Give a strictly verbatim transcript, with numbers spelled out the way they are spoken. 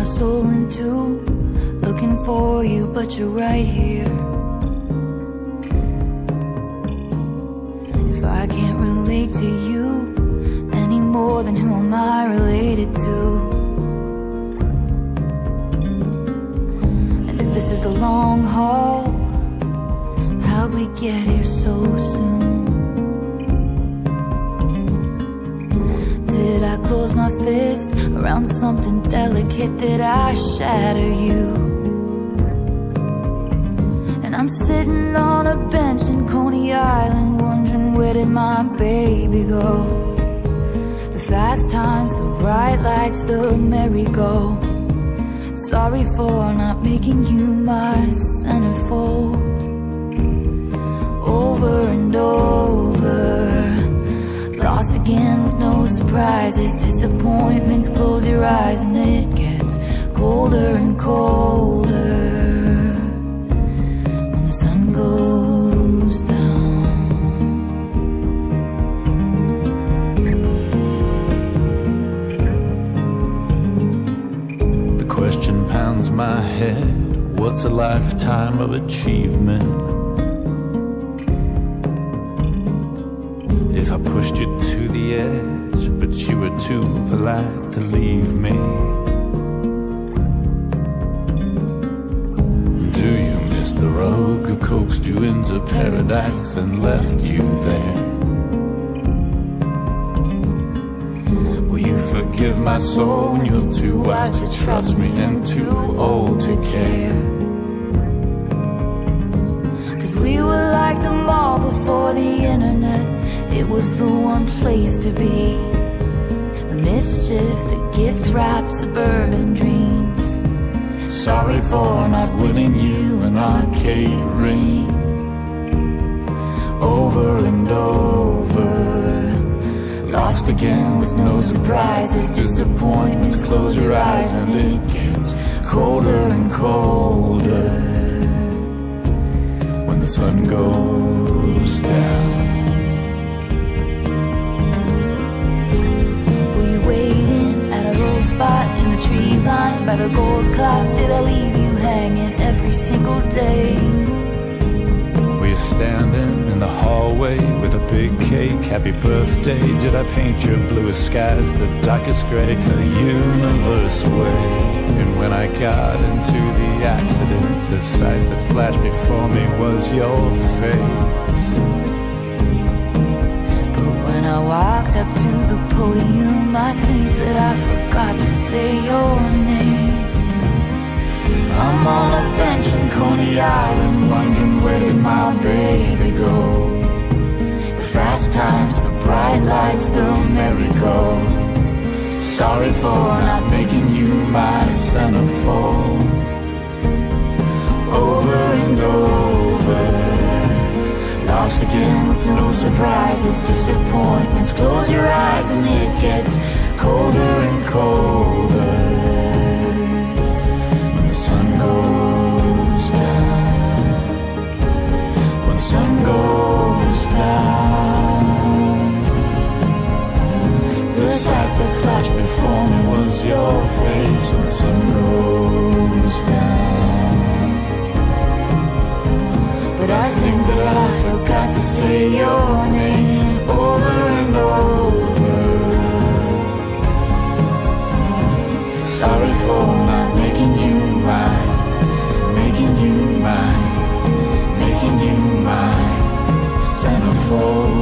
my soul in two, looking for you, but you're right here. If I can't relate to you any more, then who am I related to? And if this is the long haul, how'd we get here so soon? Did I close my fist around something delicate? Did I shatter you? And I'm sitting on a bench in Coney Island, wondering where did my baby go? The fast times, the bright lights, the merry-go. Sorry for not making you my centerfold. Over and over, lost again with no surprises. Disappointments, close your eyes and it gets colder and colder when the sun goes down. The question pounds my head, what's a lifetime of achievement? If I pushed you to the edge, but you were too polite to leave me. Do you miss the rogue who coaxed you into paradise and left you there? Will you forgive my soul when you're too wise to trust me and too old to care? Cause we were like the mall before the internet. It was the one place to be. The mischief, the gift wrapped suburban dreams. Sorry for not winning you an arcade ring. Over and over, lost again with no surprises. Disappointments, close your eyes and it gets colder and colder when the sun goes down. Spot in the tree line by the gold clock. Did I leave you hanging every single day? Were you standing in the hallway with a big cake? Happy birthday. Did I paint your bluest skies the darkest gray? A universe away. And when I got into the accident, the sight that flashed before me was your face. When I walked up to the podium, I think that I forgot to say your name. I'm on a bench in Coney Island, wondering where did my baby go? The fast times, the bright lights, the merry-go. Sorry for not making you my centerfold. Over and over, lost again with no surprises. Disappointments, close your eyes and it gets colder and colder when the sun goes down. When the sun goes down, the sight that flashed before me was your face. When the sun goes down, but I think that I forgot to say your name. Over and over, sorry for not making you mine, making you mine, making you my centerfold.